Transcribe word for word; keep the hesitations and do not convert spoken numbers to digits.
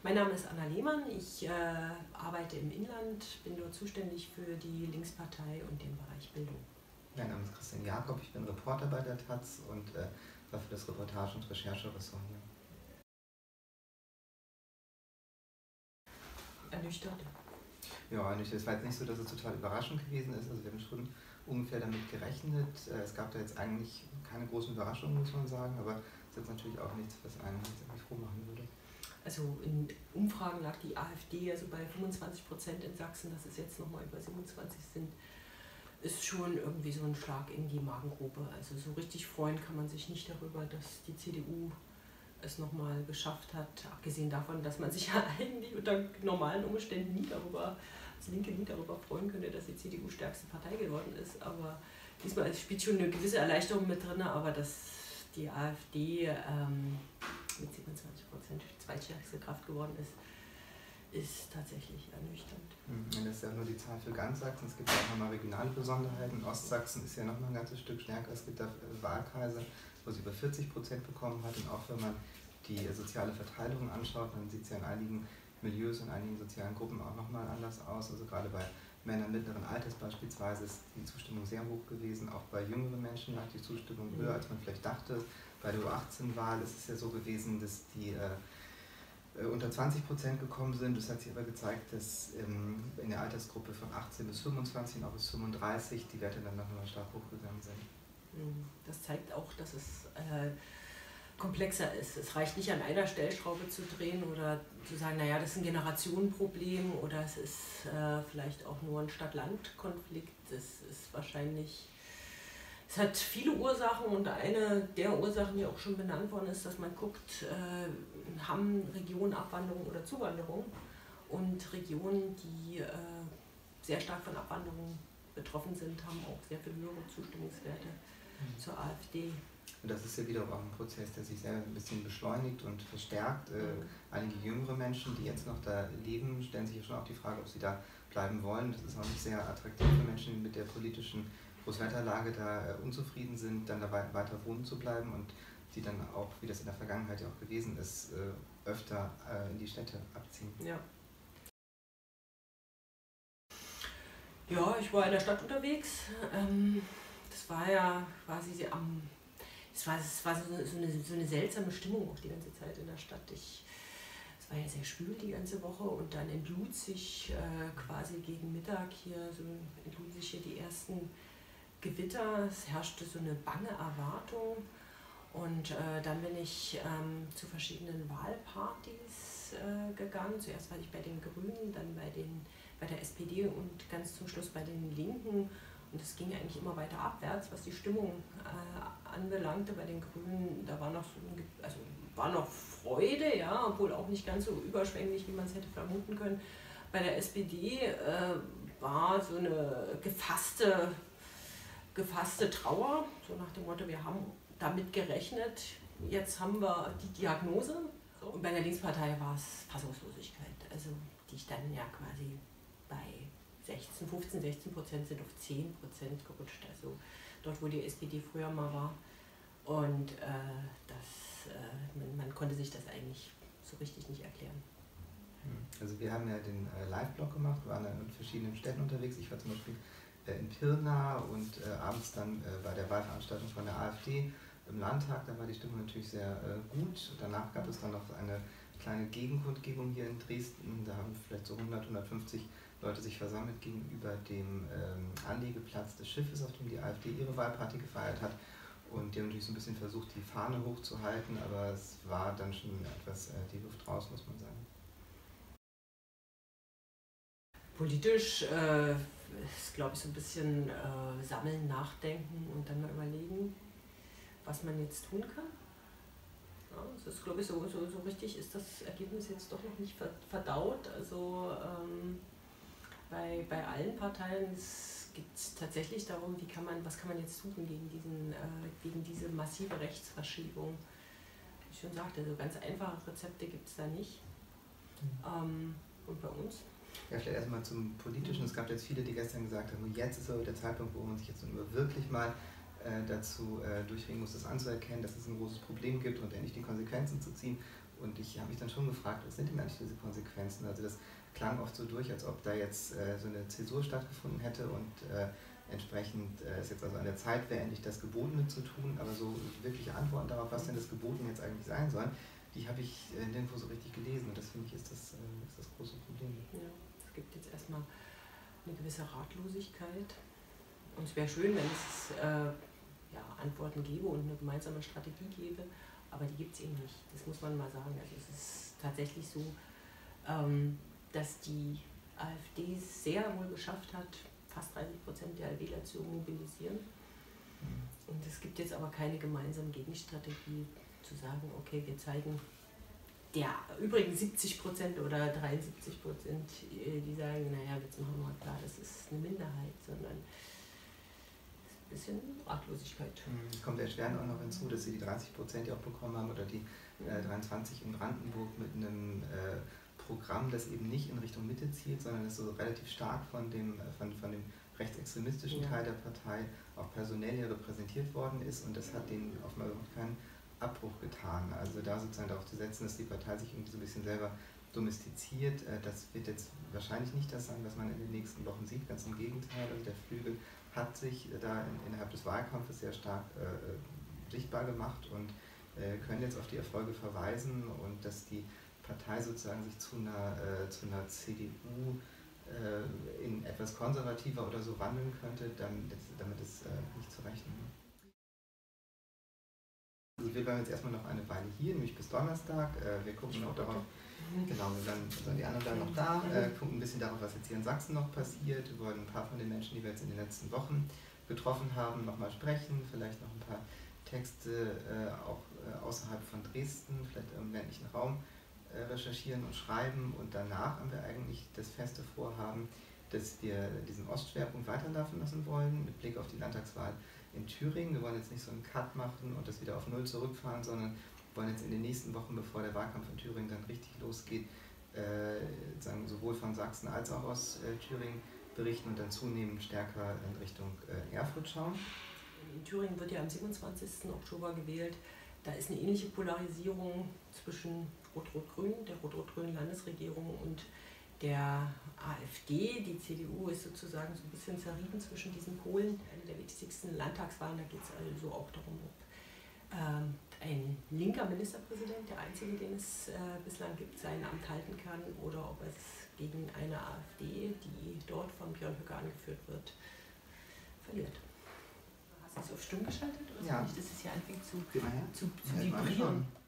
Mein Name ist Anna Lehmann, ich äh, arbeite im Inland, bin dort zuständig für die Linkspartei und den Bereich Bildung. Mein Name ist Christian Jakob, ich bin Reporter bei der Taz und äh, war für das Reportage- und Rechercheressort hier. Ernüchtert? Ja, ernüchtert. Es war jetzt nicht so, dass es total überraschend gewesen ist. Also wir haben schon ungefähr damit gerechnet. Es gab da jetzt eigentlich keine großen Überraschungen, muss man sagen, aber es ist jetzt natürlich auch nichts, was einen jetzt irgendwie froh machen würde. Also in Umfragen lag die AfD also bei fünfundzwanzig Prozent in Sachsen, dass es jetzt nochmal über siebenundzwanzig sind, ist schon irgendwie so ein Schlag in die Magengrube. Also so richtig freuen kann man sich nicht darüber, dass die C D U es nochmal geschafft hat, abgesehen davon, dass man sich ja eigentlich unter normalen Umständen nie darüber, als Linke nie darüber freuen könnte, dass die C D U stärkste Partei geworden ist. Aber diesmal spielt schon eine gewisse Erleichterung mit drin, aber dass die AfD ähm, mit siebenundzwanzig Prozent zweitstärkste Kraft geworden ist, ist tatsächlich ernüchternd. Mhm. Das ist ja nur die Zahl für ganz Sachsen. Es gibt ja auch nochmal regionale Besonderheiten. Ostsachsen ist ja nochmal ein ganzes Stück stärker. Es gibt da Wahlkreise, wo sie über vierzig Prozent bekommen hat. Und auch wenn man die soziale Verteilung anschaut, dann sieht es ja in einigen Milieus und einigen sozialen Gruppen auch nochmal anders aus. Also gerade bei Männern mittleren Alters beispielsweise ist die Zustimmung sehr hoch gewesen. Auch bei jüngeren Menschen lag die Zustimmung höher, als man vielleicht dachte. Bei der U achtzehn Wahl ist es ja so gewesen, dass die äh, unter zwanzig Prozent gekommen sind. Das hat sich aber gezeigt, dass ähm, in der Altersgruppe von achtzehn bis fünfundzwanzig und auch bis fünfunddreißig die Werte dann nochmal stark hochgegangen sind. Das zeigt auch, dass es äh, komplexer ist. Es reicht nicht an einer Stellschraube zu drehen oder zu sagen, naja, das ist ein Generationenproblem oder es ist äh, vielleicht auch nur ein Stadt-Land-Konflikt. Es ist wahrscheinlich, es hat viele Ursachen und eine der Ursachen, die auch schon benannt worden ist, dass man guckt, äh, haben Regionen Abwanderung oder Zuwanderung, und Regionen, die äh, sehr stark von Abwanderung betroffen sind, haben auch sehr viel höhere Zustimmungswerte mhm. zur AfD. Und das ist ja wieder auch ein Prozess, der sich sehr ein bisschen beschleunigt und verstärkt. Mhm. Äh, einige jüngere Menschen, die jetzt noch da leben, stellen sich ja schon auch die Frage, ob sie da bleiben wollen. Das ist auch nicht sehr attraktiv für Menschen, die mit der politischen Großwetterlage da äh, unzufrieden sind, dann da weiter wohnen zu bleiben und die dann auch, wie das in der Vergangenheit ja auch gewesen ist, äh, öfter äh, in die Städte abziehen. Ja. Ja, ich war in der Stadt unterwegs. Ähm, das war ja quasi am, es war, es war so, so, eine, so eine seltsame Stimmung auch die ganze Zeit in der Stadt. Ich, es war ja sehr schwül die ganze Woche und dann entlud sich äh, quasi gegen Mittag hier, so entluden sich hier die ersten Gewitter. Es herrschte so eine bange Erwartung. Und äh, dann bin ich ähm, zu verschiedenen Wahlpartys äh, gegangen. Zuerst war ich bei den Grünen, dann bei, den, bei der S P D und ganz zum Schluss bei den Linken. Und es ging eigentlich immer weiter abwärts, was die Stimmung äh, anbelangte. Bei den Grünen, da war noch, so, also war noch Freude, ja, obwohl auch nicht ganz so überschwänglich, wie man es hätte vermuten können. Bei der S P D äh, war so eine gefasste, gefasste Trauer, so nach dem Motto, wir haben damit gerechnet, jetzt haben wir die Diagnose. So. Und bei der Linkspartei war es Fassungslosigkeit, also die ich dann ja quasi bei sechzehn, fünfzehn, sechzehn Prozent sind auf zehn Prozent gerutscht, also dort, wo die S P D früher mal war. Und äh, das, äh, man, man konnte sich das eigentlich so richtig nicht erklären. Also wir haben ja den äh, Live-Blog gemacht, waren in verschiedenen Städten unterwegs. Ich war zum Beispiel äh, in Pirna und äh, abends dann äh, bei der Wahlveranstaltung von der AfD im Landtag. Da war die Stimmung natürlich sehr äh, gut. Danach gab es dann noch eine kleine Gegenkundgebung hier in Dresden. Da haben vielleicht so hundert, hundertfünfzig Leute sich versammelt gegenüber dem ähm, Anlegeplatz des Schiffes, auf dem die AfD ihre Wahlparty gefeiert hat. Und die haben natürlich so ein bisschen versucht, die Fahne hochzuhalten, aber es war dann schon etwas äh, die Luft raus, muss man sagen. Politisch äh, ist, glaube ich, so ein bisschen äh, sammeln, nachdenken und dann mal überlegen, was man jetzt tun kann. Ja, es ist, glaube ich, so, so, so richtig ist das Ergebnis jetzt doch noch nicht verdaut. Also ähm, bei, bei allen Parteien geht es tatsächlich darum, wie kann man, was kann man jetzt tun gegen, diesen, äh, gegen diese massive Rechtsverschiebung. Wie ich schon sagte, so ganz einfache Rezepte gibt es da nicht. Ähm, und bei uns? Ja, vielleicht erstmal zum Politischen. Es gab jetzt viele, die gestern gesagt haben, jetzt ist aber der Zeitpunkt, wo man sich jetzt nur wirklich mal äh, dazu äh, durchringen muss, das anzuerkennen, dass es ein großes Problem gibt und endlich die Konsequenzen zu ziehen. und ich habe mich dann schon gefragt, was sind denn eigentlich diese Konsequenzen? Also das klang oft so durch, als ob da jetzt äh, so eine Zäsur stattgefunden hätte und äh, entsprechend äh, es jetzt also an der Zeit wäre, endlich das Gebotene zu tun, aber so wirkliche Antworten darauf, was denn das Gebotene jetzt eigentlich sein soll, die habe ich äh, nirgendwo so richtig gelesen und das finde ich ist das, äh, ist das große Problem. Ja, es gibt jetzt erstmal eine gewisse Ratlosigkeit und es wäre schön, wenn es äh, ja, Antworten gäbe und eine gemeinsame Strategie gäbe, aber die gibt es eben nicht, das muss man mal sagen. Also es ist tatsächlich so, ähm, dass die AfD es sehr wohl geschafft hat, fast dreißig Prozent der Wähler zu mobilisieren. Und es gibt jetzt aber keine gemeinsame Gegenstrategie, zu sagen, okay, wir zeigen der übrigens siebzig Prozent oder dreiundsiebzig Prozent, die sagen, naja, jetzt machen wir mal klar, das ist eine Minderheit, sondern ein bisschen Ratlosigkeit. Es kommt erschwerend auch noch hinzu, dass sie die dreißig Prozent ja auch bekommen haben oder die äh, dreiundzwanzig in Brandenburg mit einem äh, Programm, das eben nicht in Richtung Mitte zielt, sondern das so relativ stark von dem, von, von dem rechtsextremistischen ja. Teil der Partei auch personell hier repräsentiert worden ist und das hat denen offenbar überhaupt keinen Abbruch getan. Also da sozusagen darauf zu setzen, dass die Partei sich irgendwie so ein bisschen selber domestiziert, äh, das wird jetzt wahrscheinlich nicht das sein, was man in den nächsten Wochen sieht, ganz im Gegenteil. Also der Flügel hat sich da in, innerhalb des Wahlkampfes sehr stark äh, sichtbar gemacht und äh, können jetzt auf die Erfolge verweisen und dass die Partei sozusagen sich zu einer, äh, zu einer C D U äh, in etwas konservativer oder so wandeln könnte, damit, damit ist äh, nicht zu rechnen. Also wir bleiben jetzt erstmal noch eine Weile hier, nämlich bis Donnerstag. Äh, wir gucken noch darauf, genau, wir dann, also die anderen bleiben noch da, äh, gucken ein bisschen darauf, was jetzt hier in Sachsen noch passiert. Wir wollen ein paar von den Menschen, die wir jetzt in den letzten Wochen getroffen haben, nochmal sprechen, vielleicht noch ein paar Texte äh, auch äh, außerhalb von Dresden, vielleicht im ländlichen Raum recherchieren und schreiben und danach haben wir eigentlich das feste Vorhaben, dass wir diesen Ostschwerpunkt weiterlaufen lassen wollen mit Blick auf die Landtagswahl in Thüringen. Wir wollen jetzt nicht so einen Cut machen und das wieder auf Null zurückfahren, sondern wollen jetzt in den nächsten Wochen, bevor der Wahlkampf in Thüringen dann richtig losgeht, äh, sagen, sowohl von Sachsen als auch aus äh, Thüringen berichten und dann zunehmend stärker in Richtung äh, Erfurt schauen. In Thüringen wird ja am siebenundzwanzigsten Oktober gewählt. Da ist eine ähnliche Polarisierung zwischen Rot-Rot-Grün, der Rot-Rot-Grünen Landesregierung und der AfD. Die C D U ist sozusagen so ein bisschen zerrieben zwischen diesen Polen. Eine der wichtigsten Landtagswahlen, da geht es also auch darum, ob ähm, ein linker Ministerpräsident, der einzige, den es äh, bislang gibt, sein Amt halten kann oder ob es gegen eine AfD, die dort von Björn Höcke angeführt wird, verliert. Hast du es auf stumm geschaltet? Oder ja. nicht, dass es hier anfängt zu, ja, ja. zu, zu ja, vibrieren?